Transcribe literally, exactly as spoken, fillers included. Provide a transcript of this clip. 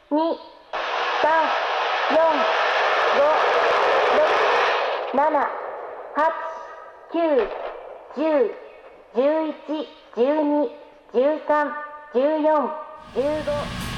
に、さん、よん、ご、ろく、なな、はち、きゅう、じゅう、じゅういち、じゅうに、じゅうさん、じゅうよん、じゅうご